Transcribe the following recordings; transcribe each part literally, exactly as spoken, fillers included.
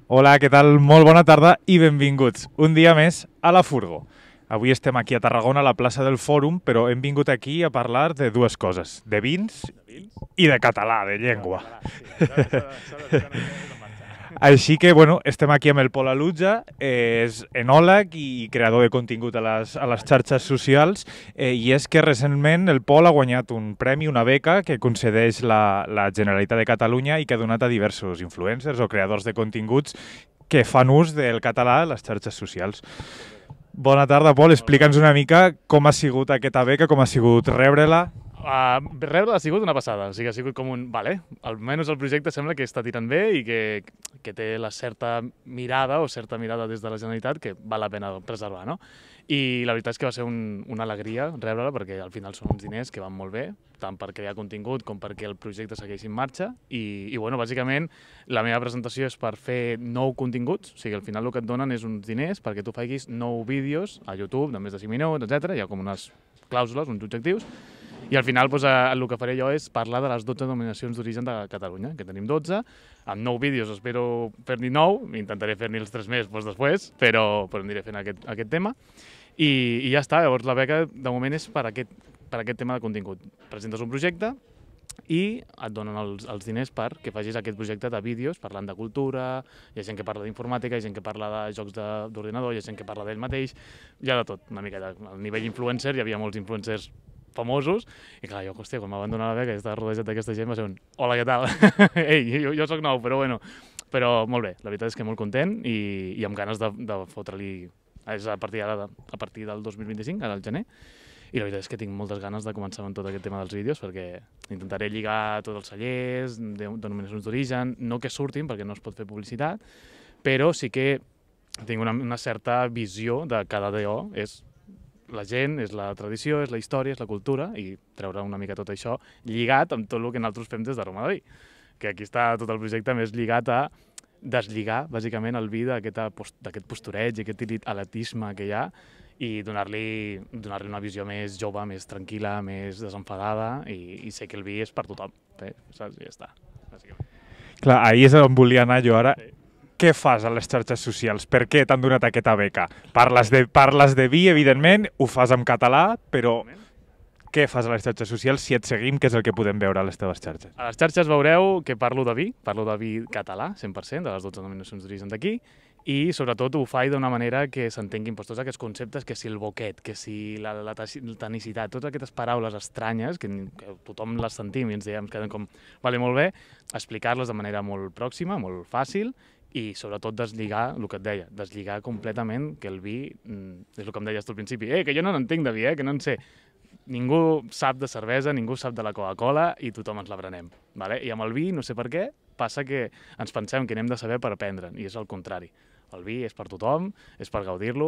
Hola, què tal? Molt bona tarda i benvinguts un dia més a La Furgo. Avui estem aquí a Tarragona, a la plaça del Fòrum, però hem vingut aquí a parlar de dues coses, de vins i de català, de llengua. Així que, bueno, estem aquí amb el Pol Aluja, eh, és enòleg i creador de contingut a les, a les xarxes socials, eh, i és que recentment el Pol ha guanyat un premi, una beca, que concedeix la, la Generalitat de Catalunya i que ha donat a diversos influencers o creadors de continguts que fan ús del català a les xarxes socials. Bona tarda, Pol. Explica'ns una mica com ha sigut aquesta beca, com ha sigut rebre-la. Uh, rebre ha sigut una passada, o sigui, ha sigut com un... Vale, almenys el projecte sembla que està tirant bé i que, que té la certa mirada o certa mirada des de la Generalitat que val la pena preservar, no? I la veritat és que va ser un, una alegria rebre-la perquè al final són uns diners que van molt bé, tant per crear contingut com perquè el projecte segueixi en marxa i, i bueno, bàsicament la meva presentació és per fer nou continguts, o sigui, al final el que et donen és uns diners perquè tu facis nou vídeos a YouTube de més de cinc minuts, etcètera. Hi ha com unes clàusules, uns objectius. I al final doncs, el que faré jo és parlar de les dotze denominacions d'origen de Catalunya, que tenim dotze. Amb nou vídeos espero fer-n'hi nou, intentaré fer-n'hi els tres més doncs, després, però, però aniré fent aquest, aquest tema. I, I ja està, llavors la beca de moment és per aquest, per aquest tema de contingut. Presentes un projecte i et donen els, els diners perquè facis aquest projecte de vídeos parlant de cultura, hi ha gent que parla d'informàtica, hi ha gent que parla de jocs d'ordinador, hi ha gent que parla d'ell mateix, hi ha de tot, una mica. A nivell influencer hi havia molts influencers famosos, i clar, jo, hòstia, quan m'van donar la beca i estava rodejat d'aquesta gent va ser un hola, què tal? Ei, jo, jo soc nou, però bueno, però molt bé, la veritat és que molt content i, i amb ganes de, de fotre-li, és a partir, ara, a partir del dos mil vint-i-cinc, ara al gener, i la veritat és que tinc moltes ganes de començar amb tot aquest tema dels vídeos perquè intentaré lligar tots els cellers, denominacions d'origen, no que surtin perquè no es pot fer publicitat, però sí que tinc una, una certa visió de cada D O, és la gent, és la tradició, és la història, és la cultura, i treure una mica tot això lligat amb tot el que nosaltres fem des d'Aroma de Vi. Que aquí està tot el projecte més lligat a deslligar, bàsicament, el vi d'aquest postureig, aquest elitisme que hi ha, i donar-li donar-li una visió més jove, més tranquil·la, més desenfadada, i, i sé que el vi és per tothom, eh? Saps? I ja està, bàsicament. Clar, ahí és on volia anar jo ara. Sí. Què fas a les xarxes socials? Per què t'han donat aquesta beca? Parles de, parles de vi, evidentment, ho fas en català, però què fas a les xarxes socials si et seguim, què és el que podem veure a les teves xarxes? A les xarxes veureu que parlo de vi, parlo de vi català, cent per cent, de les dotze denominacions d'origen d'aquí, i sobretot ho faig d'una manera que s'entenguin tots aquests conceptes, que si el boquet, que si la, la tanicitat, totes aquestes paraules estranyes, que, que tothom les sentim i ens diem, queden com, vale, molt bé, explicar-les de manera molt pròxima, molt fàcil, i sobretot deslligar, el que et deia, deslligar completament que el vi, és el que em deies tu al principi, eh, que jo no n'entenc de vi, eh, que no en sé. Ningú sap de cervesa, ningú sap de la Coca-Cola i tothom ens la prenem. Vale? I amb el vi, no sé per què, passa que ens pensem que n'hem de saber per aprendre'n, i és el contrari. El vi és per tothom, és per gaudir-lo,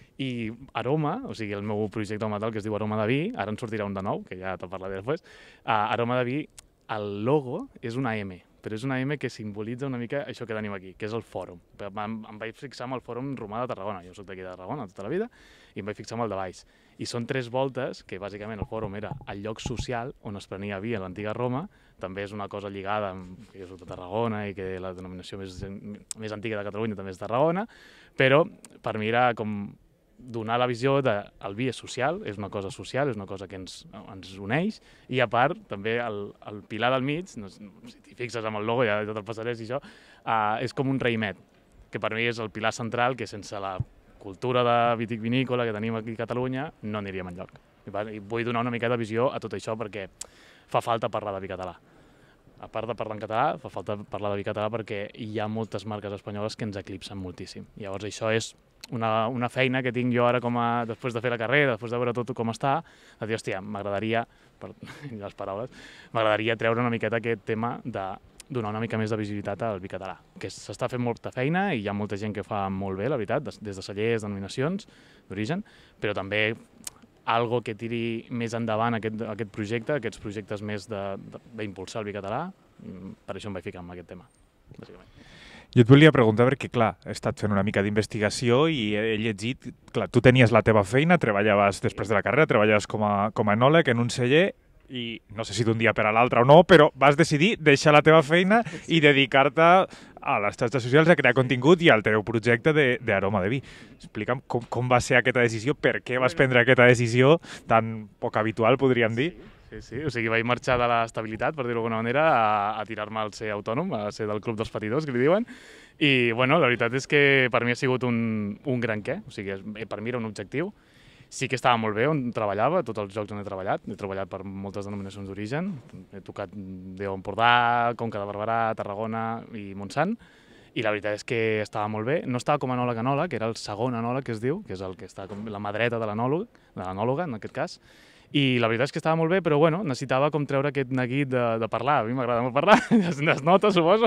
i Aroma, o sigui, el meu projecte metal que es diu Aroma de Vi, ara en sortirà un de nou, que ja te'l parlaré després, uh, Aroma de Vi, el logo és una M, però és una M que simbolitza una mica això que tenim aquí, que és el fòrum. Em, em vaig fixar amb el fòrum romà de Tarragona, jo soc d'aquí de Tarragona tota la vida, i em vaig fixar amb el de baix. I són tres voltes, que bàsicament el fòrum era el lloc social on es prenia vi a l'antiga Roma, també és una cosa lligada amb que jo soc de Tarragona i que la denominació més, més antiga de Catalunya també és Tarragona, però per mi era com donar la visió de el vi és social, és una cosa social, és una cosa que ens, ens uneix, i a part també el, el pilar del mig, no, si t'hi fixes amb el logo, ja tot el passaré i això, uh, és com un raïmet, que per mi és el pilar central, que sense la cultura de vitivinícola que tenim aquí a Catalunya no aniríem enlloc. I vull donar una mica de visió a tot això perquè fa falta parlar de vi català. A part de parlar en català, fa falta parlar de vi català perquè hi ha moltes marques espanyoles que ens eclipsen moltíssim. Llavors això és una, una feina que tinc jo ara com a, després de fer la carrera, després de veure tot com està, de dir, hòstia, m'agradaria, per les paraules, m'agradaria treure una miqueta aquest tema de donar una mica més de visibilitat al vi català, que s'està fent molta feina i hi ha molta gent que fa molt bé, la veritat, des de cellers, denominacions d'origen, però també algo que tiri més endavant aquest, aquest projecte, aquests projectes més d'impulsar el vi català, per això em vaig ficar en aquest tema, bàsicament. Jo et volia preguntar perquè, clar, he estat fent una mica d'investigació i he llegit, clar, tu tenies la teva feina, treballaves després de la carrera, treballaves com a, com a enòleg en un celler i no sé si d'un dia per a l'altre o no, però vas decidir deixar la teva feina i dedicar-te a les xarxes socials a crear contingut i al teu projecte d'Aroma de Vi. Explica'm com, com va ser aquesta decisió, per què vas prendre aquesta decisió tan poc habitual, podríem dir. Sí, sí, o sigui, vaig marxar de l'estabilitat, per dir-ho d'alguna manera, a, a tirar-me al ser autònom, a ser del club dels patidors, que li diuen, i, bueno, la veritat és que per mi ha sigut un, un gran què, o sigui, per mi era un objectiu. Sí que estava molt bé on treballava, tots els jocs on he treballat, he treballat per moltes denominacions d'origen, he tocat Déu Empordà, Conca de Barberà, Tarragona i Montsant, i la veritat és que estava molt bé. No estava com a anòleg anòleg, era el segon anòleg que es diu, que és el que està com la mà dreta de l'anòleg, de l'anòloga en aquest cas, i la veritat és que estava molt bé, però bueno, necessitava com treure aquest neguit de, de parlar. A mi m'agrada molt parlar, es, es nota, suposo.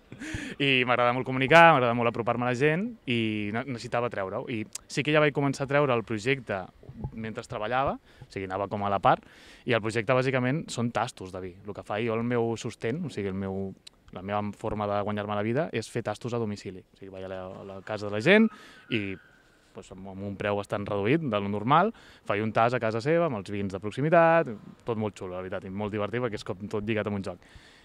I m'agrada molt comunicar, m'agrada molt apropar-me a la gent i necessitava treure-ho. I sí que ja vaig començar a treure el projecte mentre treballava, o sigui, anava com a la part, i el projecte bàsicament són tastos de vi. El que fa jo, el meu sostén, o sigui, el meu, la meva forma de guanyar-me la vida és fer tastos a domicili. O sigui, vaig a la, a la casa de la gent i doncs, amb un preu bastant reduït de lo normal, faig un tas a casa seva amb els vins de proximitat, tot molt xulo, la veritat, i molt divertit perquè és com tot lligat amb un joc.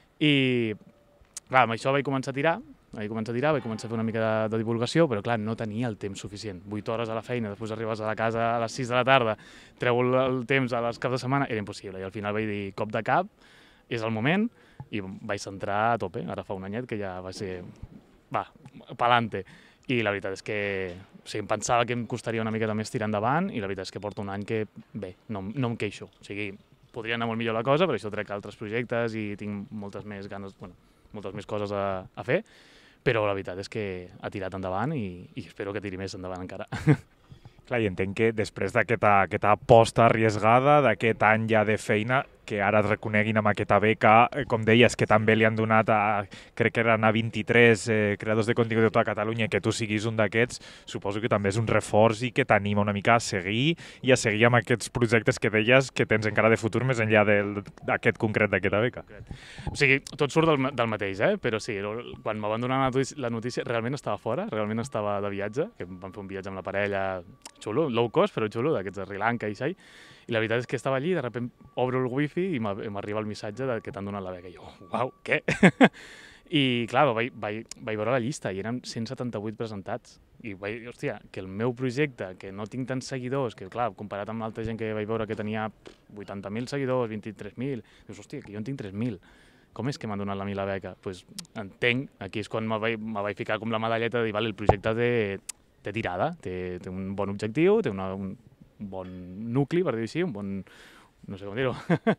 I clar, amb això vaig començar a tirar, vaig començar a tirar, vaig començar a fer una mica de, de divulgació, però clar, no tenia el temps suficient. vuit hores a la feina, després arribes a la casa a les sis de la tarda, treu el, el temps a les caps de setmana, era impossible. I al final vaig dir, cop de cap, és el moment, i vaig centrar a tope. Ara fa un anyet que ja va ser, va, pa'lante. I la veritat és que o sigui, em pensava que em costaria una miqueta més tirar endavant i la veritat és que porto un any que, bé, no, no em queixo. O sigui, podria anar molt millor la cosa, però això trec altres projectes i tinc moltes més ganes, bueno, moltes més coses a, a fer, però la veritat és que ha tirat endavant i, i espero que tiri més endavant encara. Clar, i entenc que després d'aquesta aquesta aposta arriesgada, d'aquest any ja de feina, que ara et reconeguin amb aquesta beca, com deies, que també li han donat a, crec que eren a vint-i-tres eh, creadors de contingut de tota Catalunya, que tu siguis un d'aquests, suposo que també és un reforç i que t'anima una mica a seguir i a seguir amb aquests projectes que deies que tens encara de futur més enllà d'aquest concret d'aquesta beca. O sigui, tot surt del, del mateix, eh? Però sí, quan me van donar la notícia, la notícia realment estava fora, realment estava de viatge, que vam fer un viatge amb la parella xulo, low cost, però xulo, d'aquests de Sri Lanka i això, i la veritat és que estava allí i de sobte obro el wifi i m'arriba el missatge de que t'han donat la beca. I jo, uau, què? I clar, vaig, vaig, vaig veure la llista i eren cent setanta-vuit presentats. I vaig, hòstia, que el meu projecte, que no tinc tants seguidors, que clar, comparat amb l'altra gent que vaig veure que tenia vuitanta mil seguidors, vint-i-tres mil, dius, hòstia, que jo en tinc tres mil. Com és que m'han donat a mi la beca? Doncs pues, entenc, aquí és quan me vaig, me vaig ficar com la medalleta de dir, vale, el projecte té, té tirada, té, té un bon objectiu, té una, un bon nucli, per dir-ho així, un bon, no sé com dir-ho,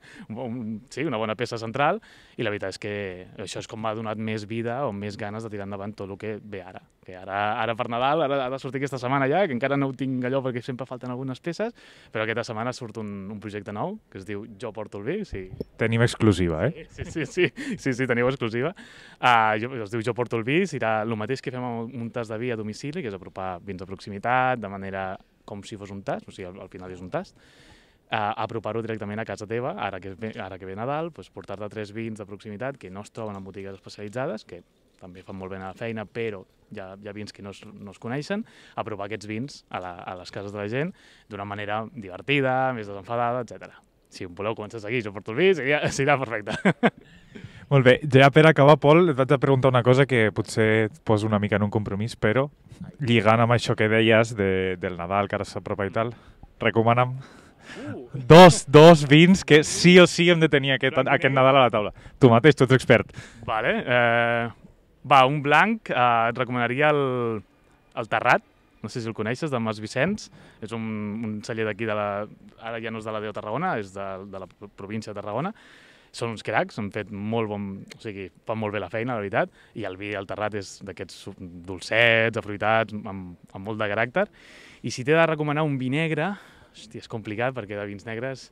sí, una bona peça central, i la veritat és que això és com m'ha donat més vida o més ganes de tirar endavant tot el que ve ara. Que ara, ara per Nadal, ara ha de sortir aquesta setmana ja, que encara no ho tinc allò perquè sempre falten algunes peces, però aquesta setmana surt un, un projecte nou que es diu Jo porto el vi. Sí. Tenim exclusiva, eh? Sí, sí, sí, sí, sí teniu exclusiva. Uh, jo, es diu Jo porto el vi, serà el mateix que fem amb un tas de vi a domicili, que és apropar vins de proximitat, de manera com si fos un tast, o sigui, al, al final és un tast, uh, apropar-ho directament a casa teva, ara que, ve, ara que ve Nadal, doncs portar-te tres vins de proximitat que no es troben en botigues especialitzades, que també fan molt bé la feina, però hi ha, hi ha vins que no es, no es coneixen, apropar aquests vins a, la, a les cases de la gent d'una manera divertida, més desenfadada, etcètera. Si em voleu començar a seguir, Jo porto el vi, seria, seria perfecte. Molt bé, ja per acabar, Pol, et vaig a preguntar una cosa que potser et poso una mica en un compromís, però lligant amb això que deies de, del Nadal, que ara s'apropa i tal, recomana'm uh. dos, dos vins que sí o sí hem de tenir aquest, aquest Nadal a la taula. Tu mateix, tu ets expert. Vale, eh, va, un blanc, eh, et recomanaria el, el Terrat, no sé si el coneixes, de Mas Vicenç, és un, un celler d'aquí, de la, ara ja no és de la Déu Tarragona, és de, de la província de Tarragona. Són uns cracs, han fet molt bon, o sigui, fan molt bé la feina, la veritat, i el vi del Terrat és d'aquests dolcets, afruitats, amb, amb molt de caràcter. I si t'he de recomanar un vi negre, hòstia, és complicat perquè de vins negres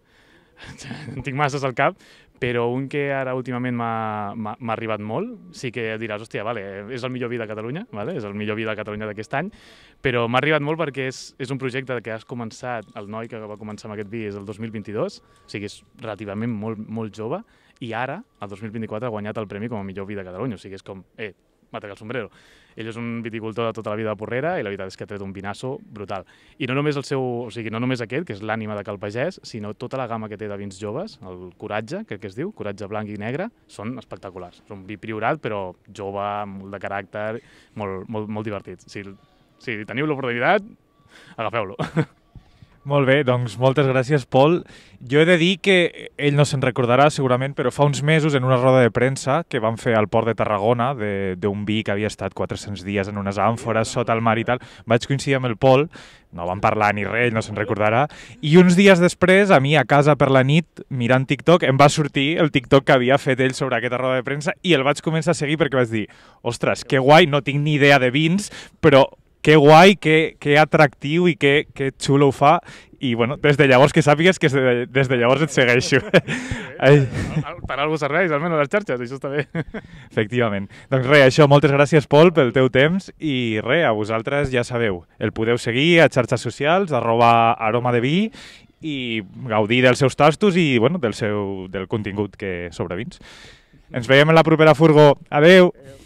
en tinc masses al cap, però un que ara últimament m'ha arribat molt, sí que diràs, hòstia, vale, és el millor vi de Catalunya, vale? És el millor vi de Catalunya d'aquest any, però m'ha arribat molt perquè és, és un projecte que has començat, el noi que va començar amb aquest vi és el dos mil vint-i-dos, o sigui, és relativament molt, molt jove, i ara, el dos mil vint-i-quatre, ha guanyat el premi com a millor vi de Catalunya, o sigui, és com, eh, va treure el sombrero. Ell és un viticultor de tota la vida de Porrera i la veritat és que ha tret un vinasso brutal. I no només el seu, o sigui, no només aquest, que és l'ànima de Cal Pagès, sinó tota la gamma que té de vins joves, el Coratge, crec que es diu, Coratge blanc i negre, són espectaculars. És un vi priorat, però jove, molt de caràcter, molt, molt, molt divertit. Si, si teniu l'oportunitat, agafeu-lo. Molt bé, doncs moltes gràcies, Pol. Jo he de dir que ell no se'n recordarà segurament, però fa uns mesos en una roda de premsa que van fer al port de Tarragona d'un vi que havia estat quatre-cents dies en unes àmfores sota el mar i tal, vaig coincidir amb el Pol, no vam parlar ni res, ell no se'n recordarà, i uns dies després, a mi a casa per la nit, mirant TikTok, em va sortir el TikTok que havia fet ell sobre aquesta roda de premsa i el vaig començar a seguir perquè vaig dir, ostres, que guai, no tinc ni idea de vins, però que guai, que, que atractiu i que, que xulo ho fa. I bueno, des de llavors que sàpigues que de, des de llavors et segueixo. Ai. Per algú serveix, almenys a les xarxes, això està bé. Efectivament. Doncs res, això, moltes gràcies, Pol, pel teu temps i res, a vosaltres ja sabeu, el podeu seguir a xarxes socials, arroba aroma de vi i gaudir dels seus tastos i bueno, del, seu, del contingut que sobre vins. Ens veiem en la propera furgo. Adeu! Adeu.